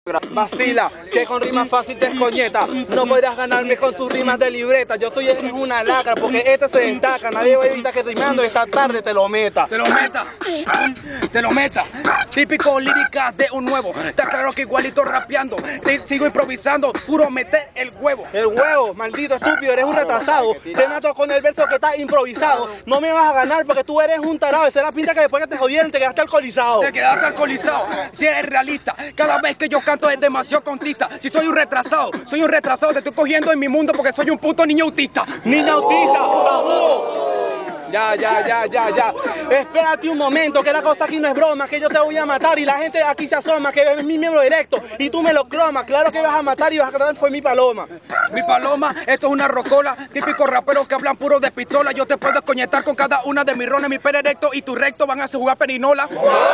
Vacila, que con rimas fácil te escoñeta. No podrás ganarme con tus rimas de libreta. Yo soy una lacra porque este se destaca. Nadie va a evitar que rimando esta tarde te lo meta. Te lo meta. Típico líricas de un nuevo. Está claro que igualito rapeando. Te sigo improvisando, puro meter el huevo. El huevo, maldito estúpido, eres un retrasado. Te mato con el verso que está improvisado. No me vas a ganar porque tú eres un tarado. Esa es la pinta que después que te jodieron te quedaste alcoholizado. Te quedaste alcoholizado. Si eres realista, cada vez que yo canto es demasiado contista. Si soy un retrasado, te estoy cogiendo en mi mundo porque soy un puto niño autista. ¡Niño autista! ¡Bajú! Ya. Espérate un momento, que la cosa aquí no es broma, que yo te voy a matar y la gente aquí se asoma, que es mi miembro directo y tú me lo cromas. Claro que vas a matar y vas a creer fue mi paloma. Mi paloma, esto es una rocola, típico raperos que hablan puro de pistola. Yo te puedo escoñetar con cada una de mis rones, mi pene recto y tu recto van a jugar perinola.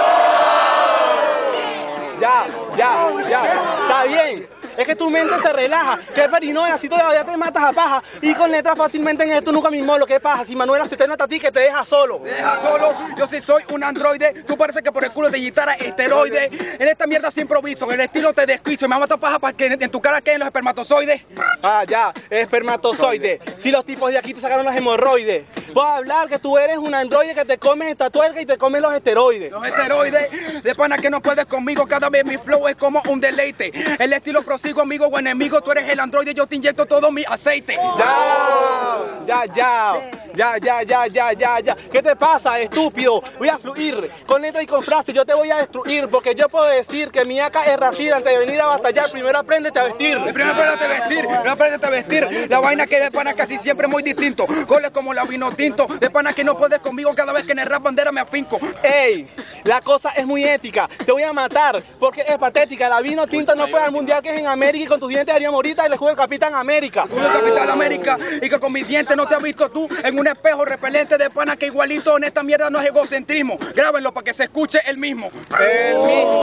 Ya, está bien. Es que tu mente se relaja, que perinola, si todavía te matas a paja. Y con letras fácilmente en esto nunca mismo lo que pasa. Si Manuela se te nota a ti que te deja solo. Te deja solo, yo sí soy un androide. Tú parece que por el culo te guitarra esteroide. En esta mierda se improviso, en el estilo te desquicio. Me hago esta paja para que en tu cara queden los espermatozoides. Ah, ya, espermatozoide. Si los tipos de aquí te sacaron los hemorroides. Voy a hablar que tú eres un androide que te comes esta tuerca y te comes los esteroides. Los esteroides, de pana que no puedes conmigo. Cada vez mi flow es como un deleite. El estilo prosigo, amigo o enemigo. Tú eres el androide, yo te inyecto todo mi aceite. Ya. ¿Qué te pasa, estúpido? Voy a fluir con letra y con frase. Yo te voy a destruir porque yo puedo decir que mi AK es racista. Antes de venir a batallar, primero apréndete a vestir. Primero apréndete a vestir. La vaina que de pana casi siempre es muy distinto. Goles como la vino tinto. De pana que no puedes conmigo cada vez que en el rap bandera me afinco. Ey, la cosa es muy ética. Te voy a matar porque es patética. La vino tinto no fue al mundial que es en América y con tus dientes haríamos ahorita y le juega el Capitán América. El Capitán América y que con mis dientes no te has visto tú en un espejo repelente de pana que igualito en esta mierda no es egocentrismo. Grábenlo para que se escuche el mismo.